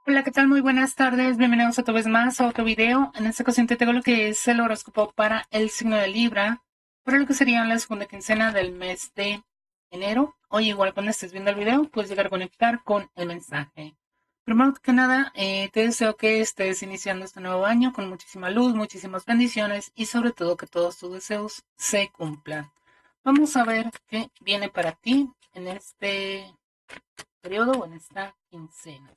Hola, ¿qué tal? Muy buenas tardes. Bienvenidos otra vez más a otro video. En esta ocasión te tengo lo que es el horóscopo para el signo de Libra, para lo que sería la segunda quincena del mes de enero. Hoy, igual cuando estés viendo el video, puedes llegar a conectar con el mensaje. Primero que nada, te deseo que estés iniciando este nuevo año con muchísima luz, muchísimas bendiciones y sobre todo que todos tus deseos se cumplan. Vamos a ver qué viene para ti en este periodo o en esta quincena.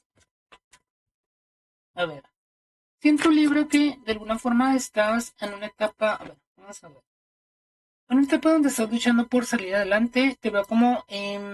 A ver. Siento libre que de alguna forma estás en una etapa, a ver, vamos a ver, en una etapa donde estás luchando por salir adelante, te veo como,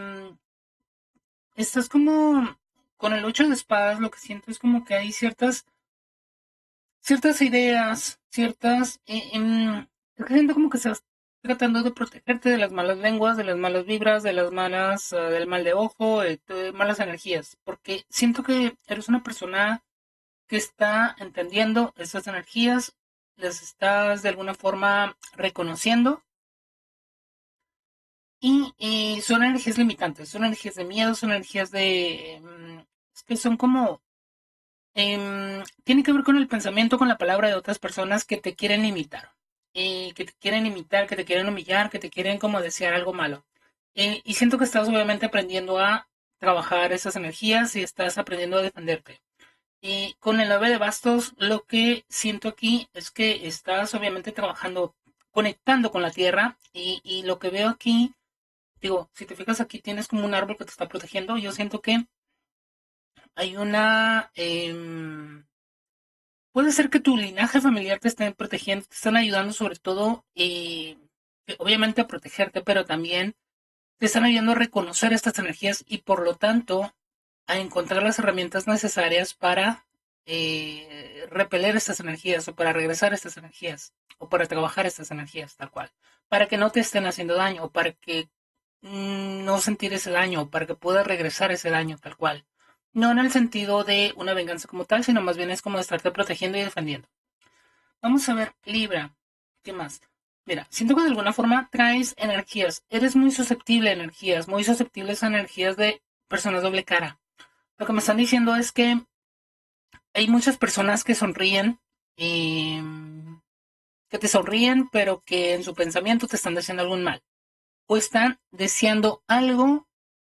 estás como con el 8 de espadas, lo que siento es como que hay ciertas ideas, es que siento como que estás tratando de protegerte de las malas lenguas, de las malas vibras, de las malas, del mal de ojo, de malas energías, porque siento que eres una persona que está entendiendo esas energías, las estás de alguna forma reconociendo y son energías limitantes, son energías de miedo, son energías es que son como, tiene que ver con el pensamiento, con la palabra de otras personas que te quieren imitar, que te quieren imitar, que te quieren humillar, que te quieren como desear algo malo. Y siento que estás obviamente aprendiendo a trabajar esas energías y estás aprendiendo a defenderte. Y con el 9 de bastos, lo que siento aquí es que estás obviamente trabajando, conectando con la tierra y lo que veo aquí, digo, si te fijas aquí tienes como un árbol que te está protegiendo, yo siento que hay puede ser que tu linaje familiar te estén protegiendo, te están ayudando sobre todo, obviamente a protegerte, pero también te están ayudando a reconocer estas energías y por lo tanto a encontrar las herramientas necesarias para repeler estas energías o para regresar estas energías o para trabajar estas energías tal cual, para que no te estén haciendo daño o para que no sentir ese daño o para que puedas regresar ese daño tal cual. No en el sentido de una venganza como tal, sino más bien es como de estarte protegiendo y defendiendo. Vamos a ver, Libra, ¿qué más? Mira, siento que de alguna forma traes energías, eres muy susceptible a energías, muy susceptibles a energías de personas doble cara. Lo que me están diciendo es que hay muchas personas que sonríen, eh, que te sonríen, pero que en su pensamiento te están deseando algún mal. O están deseando algo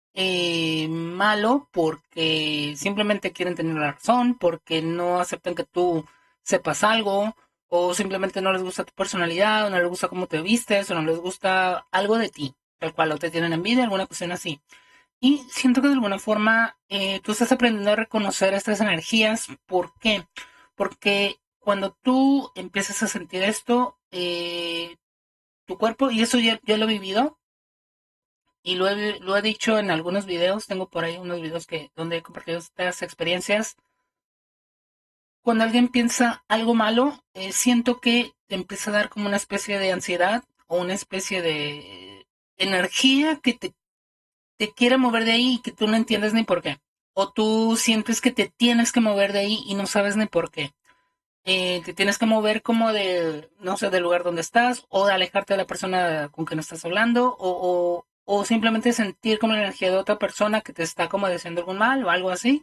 malo porque simplemente quieren tener la razón, porque no aceptan que tú sepas algo, o simplemente no les gusta tu personalidad, o no les gusta cómo te vistes, o no les gusta algo de ti, tal cual, o te tienen envidia, alguna cuestión así. Y siento que de alguna forma tú estás aprendiendo a reconocer estas energías. ¿Por qué? Porque cuando tú empiezas a sentir esto, tu cuerpo, y eso ya lo he vivido, y lo he dicho en algunos videos, tengo por ahí unos videos donde he compartido estas experiencias. Cuando alguien piensa algo malo, siento que te empieza a dar como una especie de ansiedad o una especie de energía que te quiere mover de ahí y que tú no entiendes ni por qué. O tú sientes que te tienes que mover de ahí y no sabes ni por qué. Te tienes que mover como de, no sé, del lugar donde estás o de alejarte de la persona con quien estás hablando o simplemente sentir como la energía de otra persona que te está como deseando algún mal o algo así.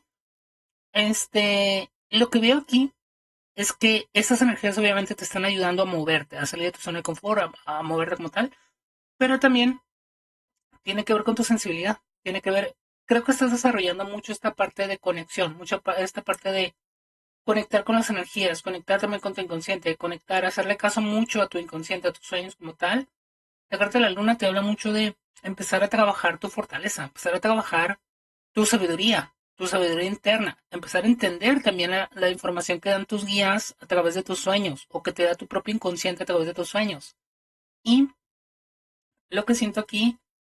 Lo que veo aquí es que esas energías obviamente te están ayudando a moverte, a salir de tu zona de confort, a moverte como tal, pero también tiene que ver con tu sensibilidad, tiene que ver, creo que estás desarrollando mucho esta parte de conexión, esta parte de conectar con las energías, conectar también con tu inconsciente, conectar, hacerle caso mucho a tu inconsciente, a tus sueños como tal. La carta de la luna te habla mucho de empezar a trabajar tu fortaleza, empezar a trabajar tu sabiduría interna, empezar a entender también la información que dan tus guías a través de tus sueños o que te da tu propio inconsciente a través de tus sueños. Y lo que siento aquí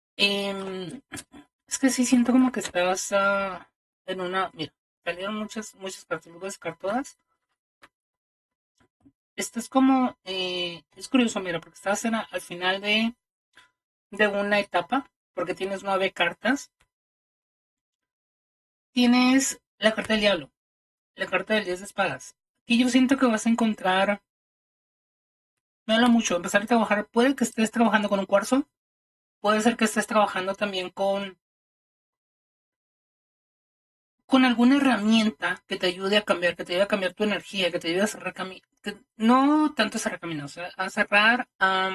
es que sí siento como que estás en una. Mira, salieron muchas cartas, voy a sacar todas. Estás como. Es curioso, mira, porque estás al final de una etapa, porque tienes 9 cartas. Tienes la carta del diablo, la carta del 10 de espadas. Y yo siento que vas a encontrar. Me habla mucho, empezar a trabajar. Puede que estés trabajando con un cuarzo, puede ser que estés trabajando también con alguna herramienta que te ayude a cambiar, que te ayude a cambiar tu energía, que te ayude a cerrar caminos, no tanto cerrar caminos, a cerrar,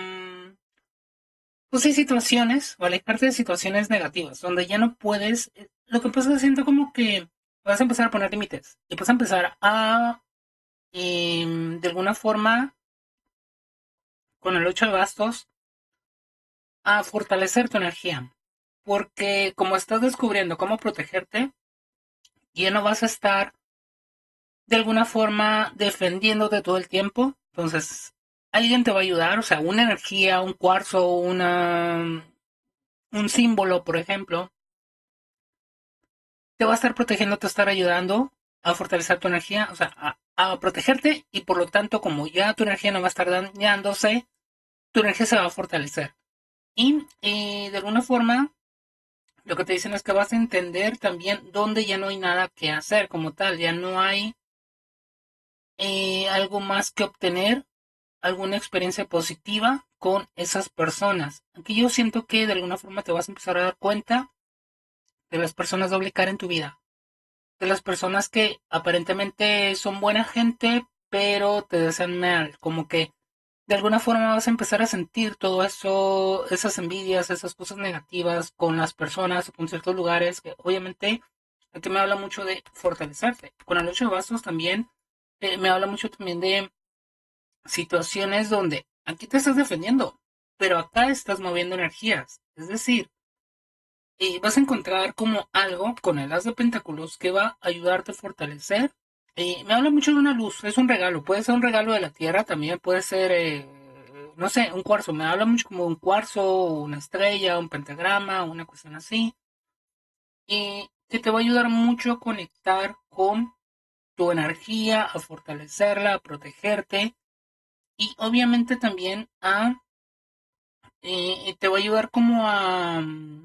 pues hay situaciones, o alejarte de situaciones negativas, donde ya no puedes, lo que pasa es que siento como que vas a empezar a poner límites, y vas a empezar a, de alguna forma, con el 8 de bastos, a fortalecer tu energía. Porque como estás descubriendo cómo protegerte, ya no vas a estar de alguna forma defendiéndote todo el tiempo. Entonces, alguien te va a ayudar, o sea, una energía, un cuarzo, un símbolo, por ejemplo, te va a estar protegiendo, te va a estar ayudando a fortalecer tu energía, o sea, a protegerte y por lo tanto, como ya tu energía no va a estar dañándose, tu energía se va a fortalecer. Y de alguna forma, lo que te dicen es que vas a entender también dónde ya no hay nada que hacer como tal, ya no hay algo más que obtener, alguna experiencia positiva con esas personas. Aquí yo siento que de alguna forma te vas a empezar a dar cuenta de las personas doble cara en tu vida, de las personas que aparentemente son buena gente, pero te desean mal, como que de alguna forma vas a empezar a sentir todo eso, esas envidias, esas cosas negativas con las personas o con ciertos lugares, que obviamente aquí me habla mucho de fortalecerte. Con el 8 de bastos también me habla mucho también de situaciones donde aquí te estás defendiendo, pero acá estás moviendo energías. Es decir, vas a encontrar como algo con el as de pentáculos que va a ayudarte a fortalecer. Me habla mucho de una luz, es un regalo, puede ser un regalo de la tierra, también puede ser, no sé, un cuarzo. Me habla mucho como un cuarzo, una estrella, un pentagrama, una cuestión así. Y que te va a ayudar mucho a conectar con tu energía, a fortalecerla, a protegerte y obviamente también a te va a ayudar como a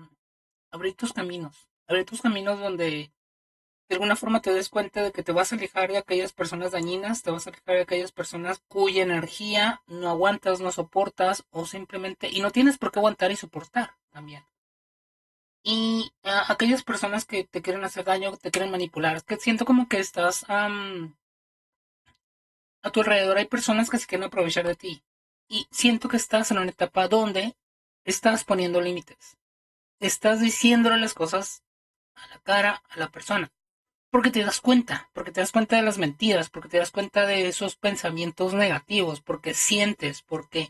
abrir tus caminos donde de alguna forma te des cuenta de que te vas a alejar de aquellas personas dañinas, te vas a alejar de aquellas personas cuya energía no aguantas, no soportas o simplemente, y no tienes por qué aguantar y soportar también. Y aquellas personas que te quieren hacer daño, que te quieren manipular, es que siento como que estás a tu alrededor, hay personas que se quieren aprovechar de ti. Y siento que estás en una etapa donde estás poniendo límites. Estás diciéndole las cosas a la cara a la persona. Porque te das cuenta de las mentiras, porque te das cuenta de esos pensamientos negativos, porque sientes, porque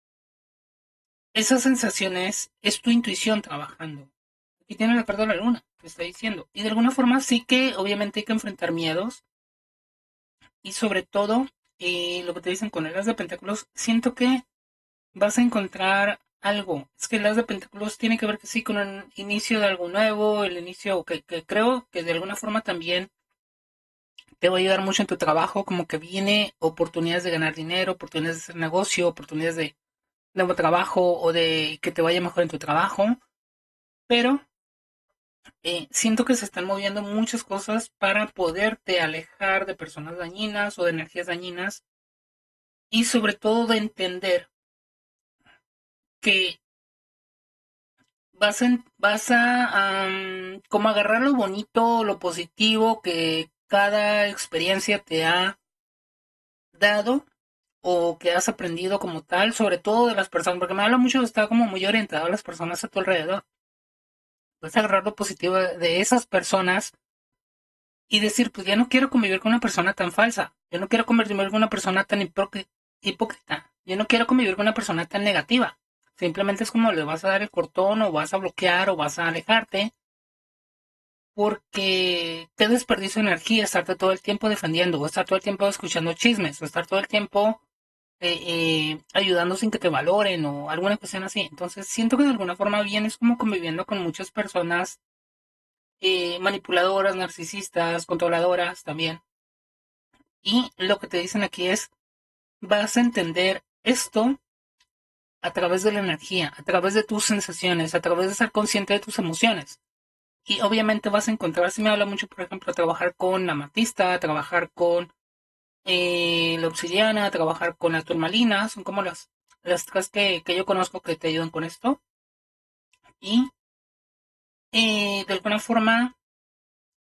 esas sensaciones es tu intuición trabajando. Aquí tiene la carta de la luna, te está diciendo. Y de alguna forma sí que obviamente hay que enfrentar miedos y sobre todo lo que te dicen con el as de pentáculos, siento que vas a encontrar algo. Es que el as de pentáculos tiene que ver que sí con el inicio de algo nuevo, el inicio que creo que de alguna forma también te va a ayudar mucho en tu trabajo, como que viene oportunidades de ganar dinero, oportunidades de hacer negocio, oportunidades de nuevo trabajo o de que te vaya mejor en tu trabajo, pero siento que se están moviendo muchas cosas para poderte alejar de personas dañinas o de energías dañinas y sobre todo de entender que como agarrar lo bonito, lo positivo que cada experiencia te ha dado o que has aprendido como tal, sobre todo de las personas, porque me habla mucho, está como muy orientado a las personas a tu alrededor. Puedes agarrar lo positivo de esas personas y decir, pues ya no quiero convivir con una persona tan falsa, yo no quiero convivir con una persona tan hipócrita, yo no quiero convivir con una persona tan negativa. Simplemente es como le vas a dar el cortón o vas a bloquear o vas a alejarte porque qué desperdicio de energía estarte todo el tiempo defendiendo o estar todo el tiempo escuchando chismes o estar todo el tiempo ayudando sin que te valoren o alguna cuestión así. Entonces siento que de alguna forma vienes como conviviendo con muchas personas manipuladoras, narcisistas, controladoras también. Y lo que te dicen aquí es, vas a entender esto a través de la energía, a través de tus sensaciones, a través de ser consciente de tus emociones. Y obviamente vas a encontrar, si me habla mucho, por ejemplo, trabajar con la amatista, trabajar con la obsidiana, trabajar con la turmalina, son como las tres que yo conozco que te ayudan con esto. Y de alguna forma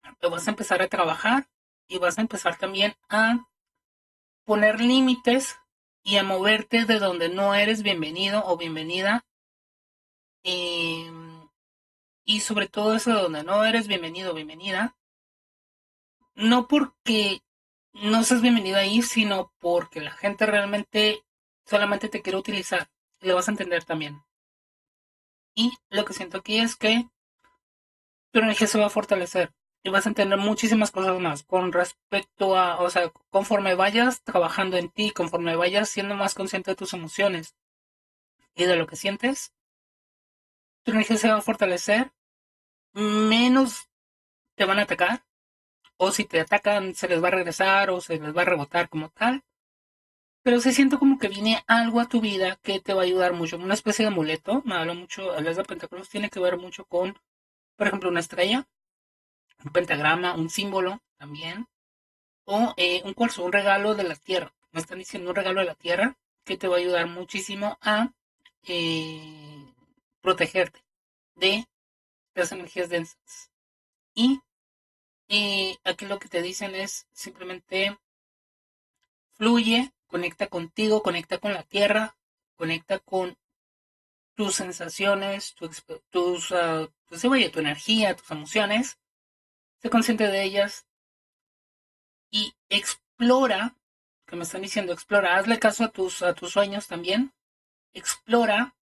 lo vas a empezar a trabajar y vas a empezar también a poner límites y a moverte de donde no eres bienvenido o bienvenida. eh, y sobre todo eso de donde no eres bienvenido o bienvenida, no porque no seas bienvenido ahí, sino porque la gente realmente solamente te quiere utilizar. Y lo vas a entender también. Y lo que siento aquí es que tu energía se va a fortalecer y vas a entender muchísimas cosas más con respecto a, o sea, conforme vayas trabajando en ti, conforme vayas siendo más consciente de tus emociones y de lo que sientes, tu energía se va a fortalecer, menos te van a atacar, o si te atacan se les va a regresar o se les va a rebotar como tal. Pero sí siento como que viene algo a tu vida que te va a ayudar mucho, una especie de amuleto. Me habla mucho, el de Pentáculos tiene que ver mucho con, por ejemplo, una estrella, un pentagrama, un símbolo también, o un cuarzo, un regalo de la tierra. Me están diciendo un regalo de la tierra que te va a ayudar muchísimo a eh, protegerte de las energías densas. Y aquí lo que te dicen es simplemente fluye, conecta contigo, conecta con la tierra, conecta con tus sensaciones, pues, sí, vaya, tu energía, tus emociones, sé consciente de ellas y explora, que me están diciendo, explora, hazle caso a tus sueños también, explora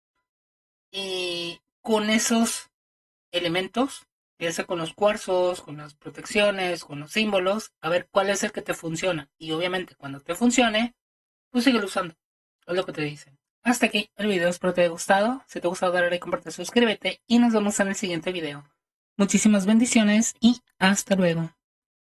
con esos elementos, ya sea con los cuarzos, con las protecciones, con los símbolos, a ver cuál es el que te funciona. Y obviamente cuando te funcione, pues sigue usando. Es lo que te dicen. Hasta aquí el video, espero te haya gustado. Si te ha gustado, dale like, comparte, suscríbete y nos vemos en el siguiente video. Muchísimas bendiciones y hasta luego.